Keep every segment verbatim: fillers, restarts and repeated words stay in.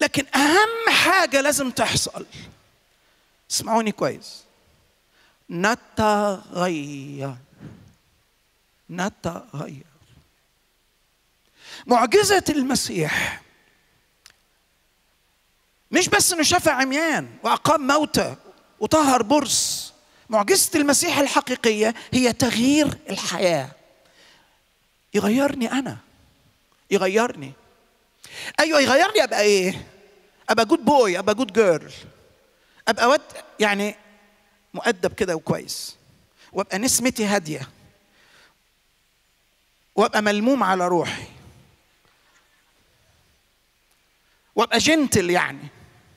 لكن أهم حاجة لازم تحصل، اسمعوني كويس، نتغير. نتغير. معجزة المسيح مش بس انه شفى عميان واقام موتى وطهر برص. معجزة المسيح الحقيقية هي تغيير الحياة. يغيرني انا، يغيرني. ايوه يغيرني. ابقى ايه؟ ابقى جود بوي، ابقى جود جيرل، ابقى واد يعني مؤدب كده وكويس، وابقى نسمتي هاديه، وابقى ملموم على روحي، وابقى جنتل يعني،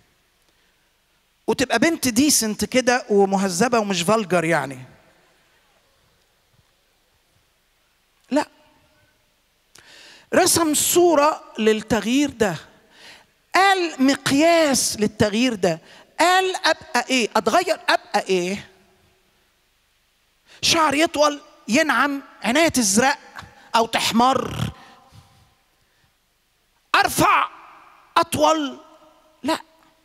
وتبقى بنت ديسنت كده ومهذبه ومش فالجر يعني. لا، رسم صوره للتغيير ده، قال مقياس للتغيير ده، قال ابقى ايه؟ اتغير ابقى ايه؟ شعر يطول، ينعم، عناية تزرق او تحمر، ارفع، اطول. لا،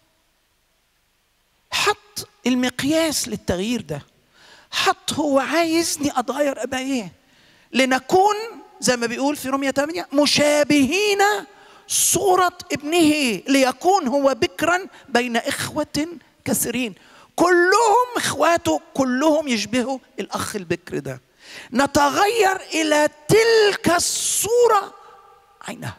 حط المقياس للتغيير ده، حط هو عايزني اتغير ابقى ايه؟ لنكون زي ما بيقول في رومية ثمانية مشابهين صورة ابنه، ليكون هو بكرا بين إخوة كثيرين. كلهم إخواته، كلهم يشبهوا الأخ البكر ده. نتغير إلى تلك الصورة عينها.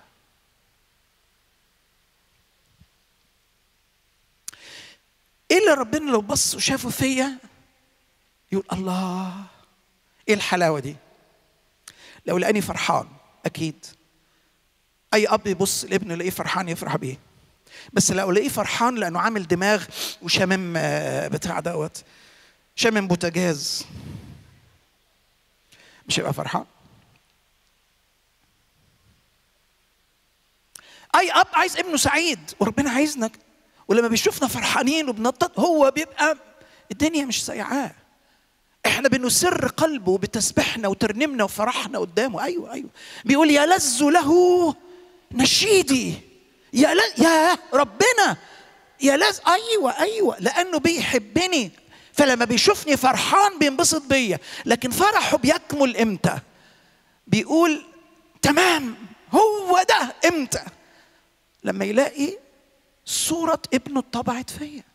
إيه اللي ربنا لو بص وشافه فيا يقول الله إيه الحلاوة دي؟ لو لقاني فرحان، أكيد أي أب يبص لابنه يلاقيه فرحان يفرح بيه. بس لو لقيه فرحان لأنه عامل دماغ وشامم بتاع دوت، شامم بوتاجاز، مش هيبقى فرحان. أي أب عايز ابنه سعيد، وربنا عايزنا، ولما بيشوفنا فرحانين وبنطط هو بيبقى الدنيا مش سايعاه. احنا بنسر قلبه بتسبحنا وترنمنا وفرحنا قدامه. ايوه ايوه بيقول يا لذ له نشيدي، يا ل... يا ربنا يا لذ. ايوه ايوه لانه بيحبني، فلما بيشوفني فرحان بينبسط بيا. لكن فرحه بيكمل امتى؟ بيقول تمام هو ده امتى؟ لما يلاقي صورة ابنه اتطبعت فيا.